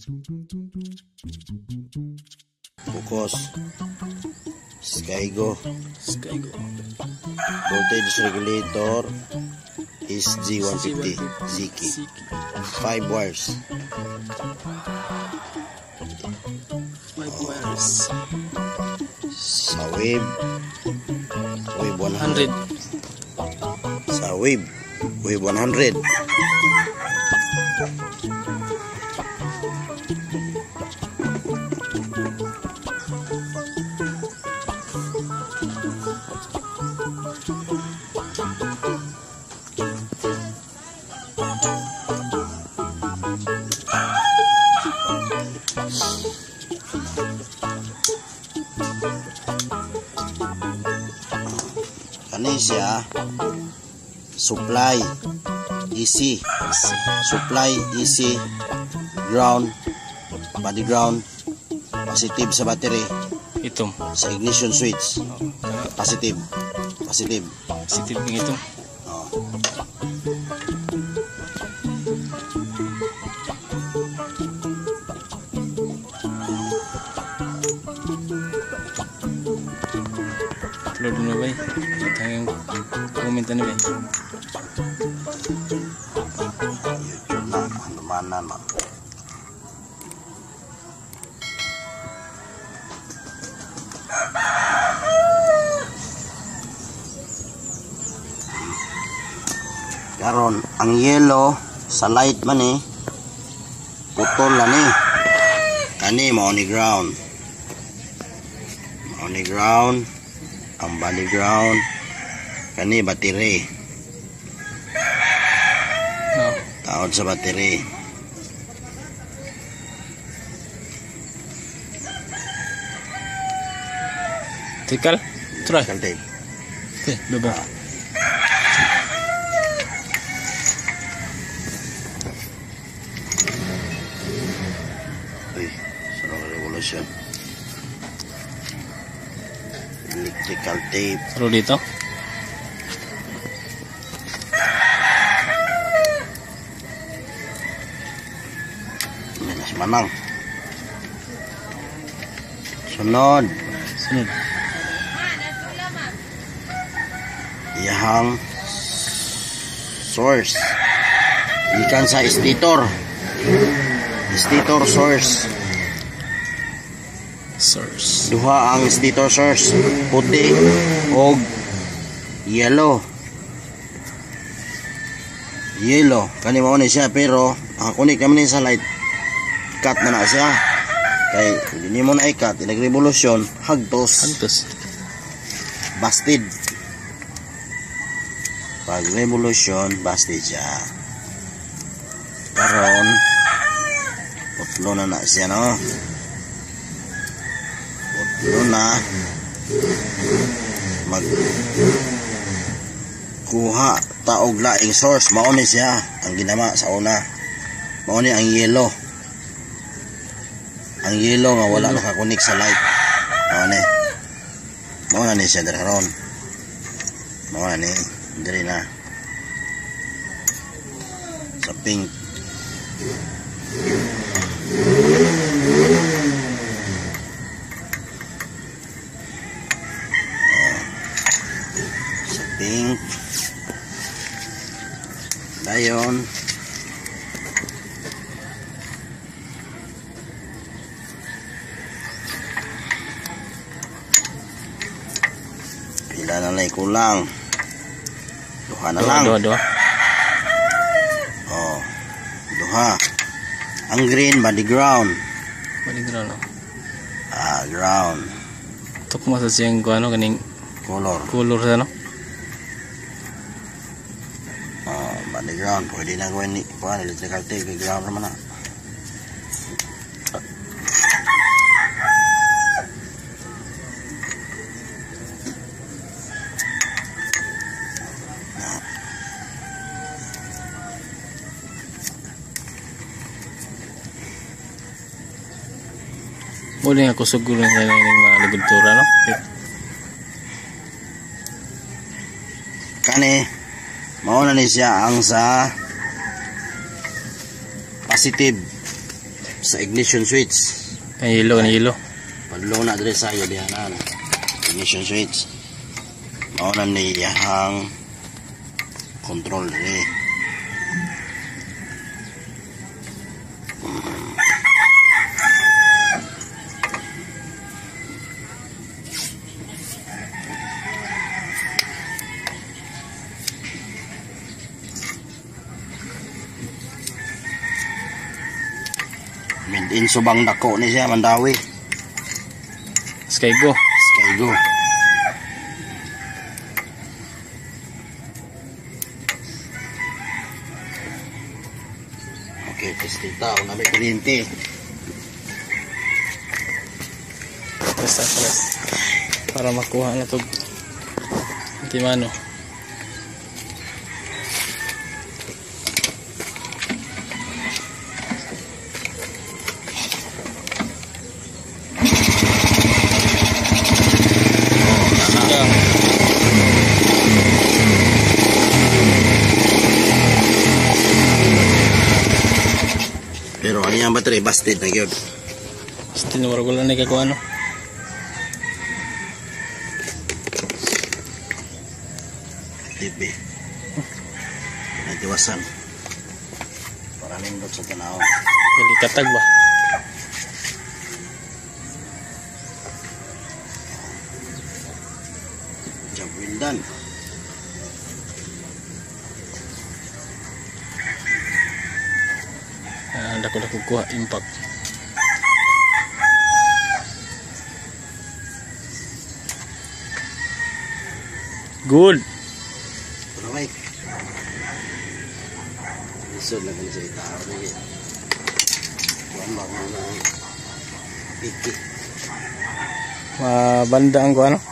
Focus. Skygo. Voltage regulator is G150 Ziki. 5 wires. 5 wires. Sa wave 100. Sa wave 100. Kani siya supply AC, supply AC, ground, body ground, positive sa battery, Itong sa ignition switch, positive ng ito. Upload mo ba? Tayong comment na ba? YouTube na, manumanan na. Karon ang yellow sa light man putol na ni. Kani mao ni ground. Ang body ground. Kani battery. Taod sa battery. Tikal? Try. Kaltay. Okay, baba. Uy, sarang revolution. Electrical tape. Pero dito? Minas manang. Sunod. Iyahang source. Ikan sa stator. Stator source. Duha ang stator source, puti o yellow. Kani mao ni siya pero nakakunik naman ni sa light. Cut na siya. Kay hindi mo na i-cut, nag-revolution, hagtos. Busted. Pag revolution, busted siya. Karon putlo na siya, no? Na magkuha taog laing source, mao ni siya ang ginama sa una. Mao ni ang yellow nga wala nakakunik sa light. Mao na ni siya daron. Mao na ni diri na sa pink. Pink dayon pila na lang kulang, duha na lang. Duha. Ang green body ground, ground tok mo sa siyang kaning color sa no. Body ground, pwede na gawin ni electrical tape, ground naman na. Muli nga kusog ko rin sa mga ligultura, no? Kani mauna ni siya ang sa positive sa ignition switch. Kanilo. Padlo na diri sa iyo dihanan. Ignition switch. Mauna ni yang control diri. Made in Subang dako ni siya Mandawi. Skygo. Okay, pestita una may kuryente. Press. Para makuha na to. Timano. Pero ano yung battery? Busted na yun. Busted na wala na ikaw ano. TV. Natiwasan. Para nindot sa tanaw. Gali katag ba? Job well done. Dako kuha impact. Good. Alright. Isod lang sa itao ni. Wala na piki. Mabanda ang ko ano.